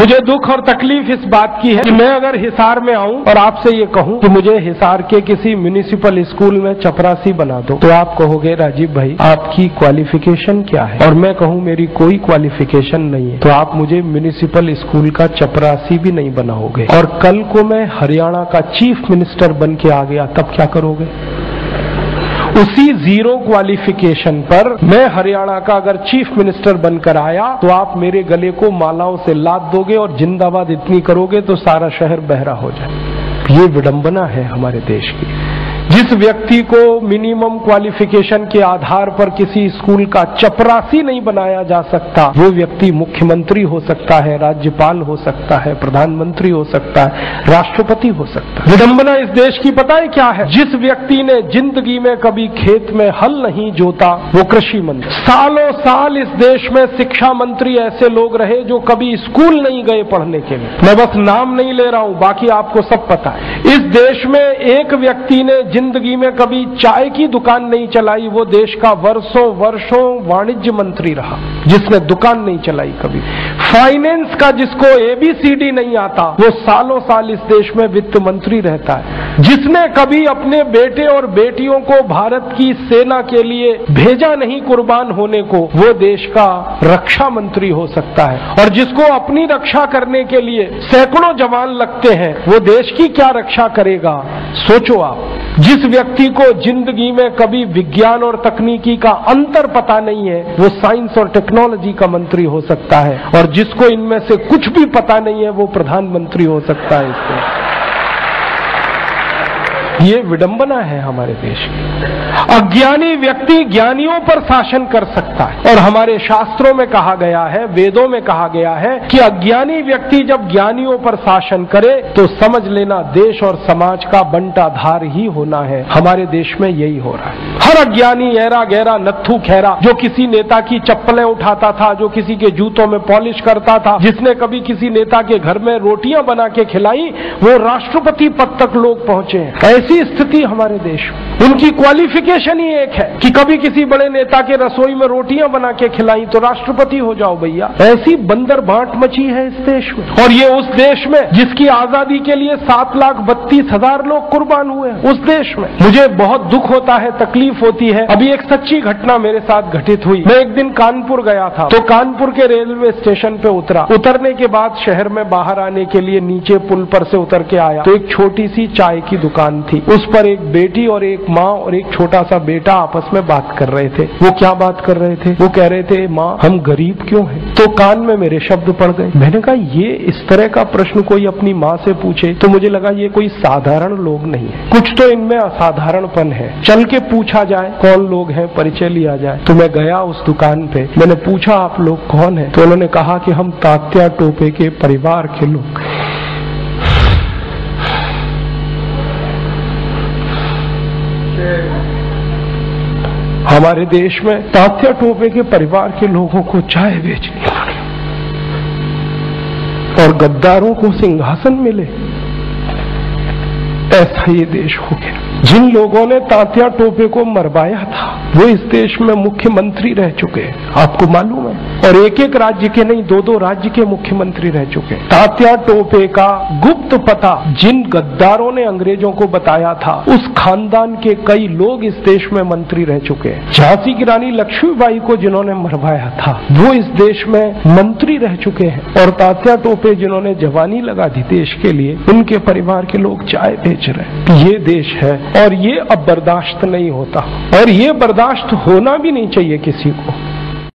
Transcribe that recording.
मुझे दुख और तकलीफ इस बात की है कि मैं अगर हिसार में आऊं और आपसे ये कहूं कि मुझे हिसार के किसी म्युनिसिपल स्कूल में चपरासी बना दो, तो आप कहोगे राजीव भाई आपकी क्वालिफिकेशन क्या है, और मैं कहूं मेरी कोई क्वालिफिकेशन नहीं है, तो आप मुझे म्युनिसिपल स्कूल का चपरासी भी नहीं बनाओगे। और कल को मैं हरियाणा का चीफ मिनिस्टर बन के आ गया, तब क्या करोगे? उसी जीरो क्वालिफिकेशन पर मैं हरियाणा का अगर चीफ मिनिस्टर बनकर आया तो आप मेरे गले को मालाओं से लाद दोगे और जिंदाबाद इतनी करोगे तो सारा शहर बहरा हो जाए। ये विडंबना है हमारे देश की। जिस व्यक्ति को मिनिमम क्वालिफिकेशन के आधार पर किसी स्कूल का चपरासी नहीं बनाया जा सकता, वो व्यक्ति मुख्यमंत्री हो सकता है, राज्यपाल हो सकता है, प्रधानमंत्री हो सकता है, राष्ट्रपति हो सकता है। विडंबना इस देश की पता है क्या है? जिस व्यक्ति ने जिंदगी में कभी खेत में हल नहीं जोता वो कृषि मंत्री। सालों साल इस देश में शिक्षा मंत्री ऐसे लोग रहे जो कभी स्कूल नहीं गए पढ़ने के लिए। मैं बस नाम नहीं ले रहा हूं, बाकी आपको सब पता है। इस देश में एक व्यक्ति ने जिंदगी में कभी चाय की दुकान नहीं चलाई, वो देश का वर्षों वर्षों वाणिज्य मंत्री रहा जिसने दुकान नहीं चलाई कभी। फाइनेंस का जिसको ABCD नहीं आता वो सालों साल इस देश में वित्त मंत्री रहता है। जिसने कभी अपने बेटे और बेटियों को भारत की सेना के लिए भेजा नहीं कुर्बान होने को, वो देश का रक्षा मंत्री हो सकता है। और जिसको अपनी रक्षा करने के लिए सैकड़ों जवान लगते हैं वो देश की क्या रक्षा करेगा? सोचो आप। जिस व्यक्ति को जिंदगी में कभी विज्ञान और तकनीकी का अंतर पता नहीं है वो साइंस और टेक्नोलॉजी का मंत्री हो सकता है, और जिसको इनमें से कुछ भी पता नहीं है वो प्रधानमंत्री हो सकता है। इससे ये विडंबना है हमारे देश की। अज्ञानी व्यक्ति ज्ञानियों पर शासन कर सकता है, और हमारे शास्त्रों में कहा गया है, वेदों में कहा गया है कि अज्ञानी व्यक्ति जब ज्ञानियों पर शासन करे तो समझ लेना देश और समाज का बंटाधार ही होना है। हमारे देश में यही हो रहा है। हर अज्ञानी ऐरा गहरा नत्थू खैरा जो किसी नेता की चप्पलें उठाता था, जो किसी के जूतों में पॉलिश करता था, जिसने कभी किसी नेता के घर में रोटियां बना के खिलाई, वो राष्ट्रपति पद तक लोग पहुंचे हैं। ऐसी स्थिति हमारे देश में। उनकी क्वालिफिकेशन ही एक है कि कभी किसी बड़े नेता के रसोई में रोटियां बना के खिलाई तो राष्ट्रपति हो जाओ भैया। ऐसी बंदर बांट मची है इस देश में। और ये उस देश में जिसकी आजादी के लिए 7,32,000 लोग कुर्बान हुए हैं, उस देश में। मुझे बहुत दुख होता है, तकलीफ होती है। अभी एक सच्ची घटना मेरे साथ घटित हुई। मैं एक दिन कानपुर गया था, तो कानपुर के रेलवे स्टेशन पे उतरा। उतरने के बाद शहर में बाहर आने के लिए नीचे पुल पर से उतर के आया तो एक छोटी सी चाय की दुकान थी। उस पर एक बेटी और एक माँ और एक छोटा सा बेटा आपस में बात कर रहे थे। वो क्या बात कर रहे थे? वो कह रहे थे, माँ हम गरीब क्यों हैं? तो कान में मेरे शब्द पड़ गए। मैंने कहा ये इस तरह का प्रश्न कोई अपनी माँ से पूछे तो मुझे लगा ये कोई साधारण लोग नहीं है, कुछ तो इनमें असाधारणपन है। चल के पूछा जाए कौन लोग हैं, परिचय लिया जाए। तो मैं गया उस दुकान पे, मैंने पूछा आप लोग कौन है? तो उन्होंने कहा कि हम तात्या टोपे के परिवार के लोग। हमारे देश में तात्या टोपे के परिवार के लोगों को चाय बेचनी पड़ी और गद्दारों को सिंहासन मिले। ऐसा ये देश हो गया। जिन लोगों ने तात्या टोपे को मरवाया था वो इस देश में मुख्यमंत्री रह चुके हैं, आपको मालूम है। और एक एक राज्य के नहीं, 2-2 राज्य के मुख्यमंत्री रह चुके हैं। तात्या टोपे का गुप्त पता जिन गद्दारों ने अंग्रेजों को बताया था, उस खानदान के कई लोग इस देश में मंत्री रह चुके हैं। झांसी की रानी लक्ष्मीबाई को जिन्होंने मरवाया था वो इस देश में मंत्री रह चुके हैं। और तात्या टोपे जिन्होंने जवानी लगा दी देश के लिए, उनके परिवार के लोग चाय बेच रहे हैं। ये देश है और ये अब बर्दाश्त नहीं होता, और ये बर्दाश्त होना भी नहीं चाहिए किसी को।